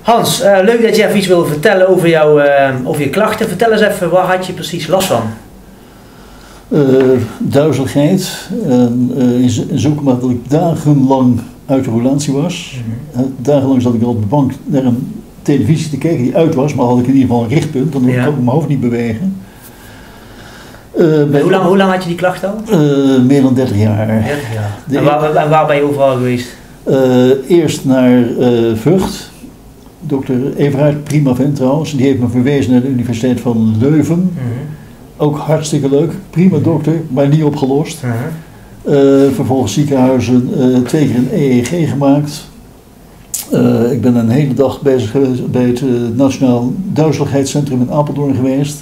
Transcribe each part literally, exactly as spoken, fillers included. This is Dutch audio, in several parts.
Hans, uh, leuk dat je even iets wil vertellen over, jou, uh, over je klachten. Vertel eens even, waar had je precies last van? Uh, duizeligheid, en uh, in zoek maar dat ik dagenlang uit de roulatie was. Mm-hmm. uh, dagenlang zat ik al op de bank naar een televisie te kijken die uit was, maar had ik in ieder geval een richtpunt, dan ja. kon ik mijn hoofd niet bewegen. Uh, hoe, lang, hoe lang had je die klacht al? Uh, meer dan dertig jaar. dertig jaar. En waar, waar, waar ben je overal geweest? Uh, eerst naar uh, Vught. dokter Everhard, prima vent trouwens, die heeft me verwezen naar de Universiteit van Leuven. Mm-hmm. Ook hartstikke leuk, prima dokter, maar niet opgelost. Uh-huh. uh, vervolgens ziekenhuizen, uh, twee keer een E E G gemaakt. Uh, ik ben een hele dag bezig geweest bij het uh, Nationaal Duizeligheidscentrum in Apeldoorn geweest.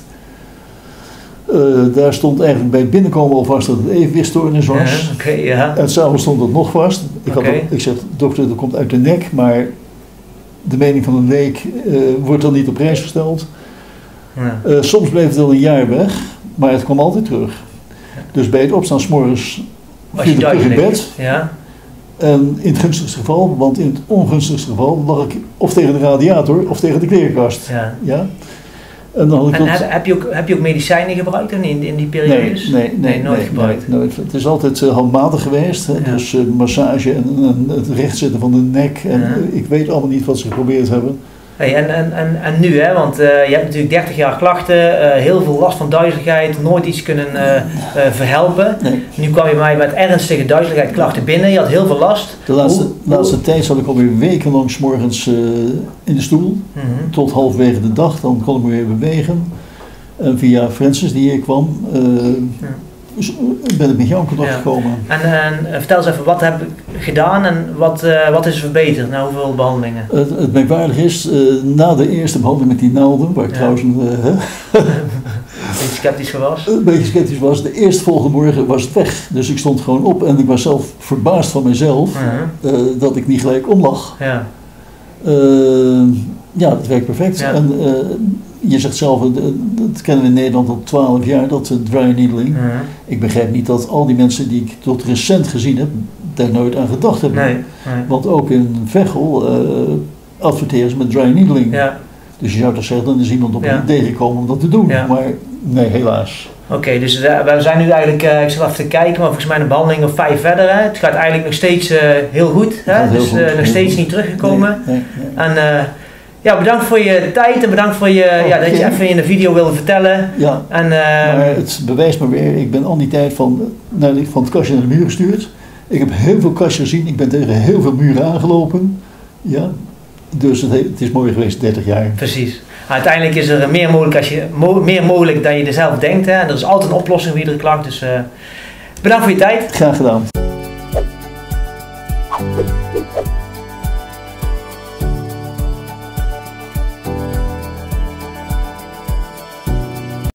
Uh, daar stond eigenlijk bij het binnenkomen al vast dat het evenwichtstoornis was. Uh, okay, yeah. En s'avonds stond het nog vast. Ik, okay. had al, ik zeg, dokter, dat komt uit de nek, maar de mening van een leek uh, wordt dan niet op prijs gesteld. Ja. Uh, soms bleef het wel een jaar weg, maar het kwam altijd terug. Ja. Dus bij het opstaan 's morgens viel ik terug in bed. Ja. En in het gunstigste geval, want in het ongunstigste geval lag ik of tegen de radiator of tegen de klerenkast. Ja. Ja? En, dan had ik en tot... heb, heb, je ook, heb je ook medicijnen gebruikt in, in die periodes? Nee, nee, nee, nee nooit nee, gebruikt. Nee, nooit. Het is altijd uh, handmatig geweest, hè? Ja. Dus uh, massage en, en het rechtzetten van de nek. En, ja. uh, ik weet allemaal niet wat ze geprobeerd hebben. Hey, en, en, en, en nu, hè? Want uh, je hebt natuurlijk dertig jaar klachten, uh, heel veel last van duizeligheid, nooit iets kunnen uh, uh, verhelpen. Nee. Nu kwam je bij mij met ernstige duizeligheidsklachten binnen, je had heel veel last. De laatste, hoe, hoe... laatste tijd zat ik alweer wekenlang 's morgens uh, in de stoel, mm-hmm. tot halverwege de dag, dan kon ik me weer bewegen. En via Francis die hier kwam, uh, ja. ben ik met jou in contact ja. gekomen. En, en vertel eens even, wat heb ik gedaan en wat, uh, wat is verbeterd na hoeveel behandelingen? Het, het merkwaardig is, uh, na de eerste behandeling met die naalden, waar ik ja. trouwens een uh, beetje sceptisch voor was. Een beetje sceptisch was, de eerstvolgende morgen was het weg. Dus ik stond gewoon op en ik was zelf verbaasd van mezelf uh-huh. uh, dat ik niet gelijk omlag. Ja, uh, ja dat werkt perfect. Ja. En, uh, je zegt zelf, dat kennen we in Nederland al twaalf jaar, dat dry needling. Uh-huh. Ik begrijp niet dat al die mensen die ik tot recent gezien heb, daar nooit aan gedacht hebben. Nee, nee. Want ook in Veghel uh, adverteren ze met dry needling. Ja. Dus je zou toch zeggen, dan is iemand op ja. een idee gekomen om dat te doen. Ja. Maar nee, helaas. Oké, okay, dus uh, we zijn nu eigenlijk, uh, ik zat even te kijken, maar volgens mij een behandeling of vijf verder. Hè? Het gaat eigenlijk nog steeds uh, heel goed. Hè? Heel dus uh, nog steeds goed. Niet teruggekomen. Nee, nee, nee. En, uh, Ja, bedankt voor je tijd en bedankt voor je, oh, ja, dat je even in de video wilde vertellen. Ja, en, uh, maar het bewijst me weer, ik ben al die tijd van, naar, van het kastje naar de muur gestuurd. Ik heb heel veel kastjes gezien, ik ben tegen heel veel muren aangelopen. Ja, dus het, het is mooi geweest, dertig jaar. Precies. Uiteindelijk is er meer mogelijk, als je, mo meer mogelijk dan je er zelf denkt. Hè? En er is altijd een oplossing voor iedere klacht. Dus uh, bedankt voor je tijd. Graag gedaan.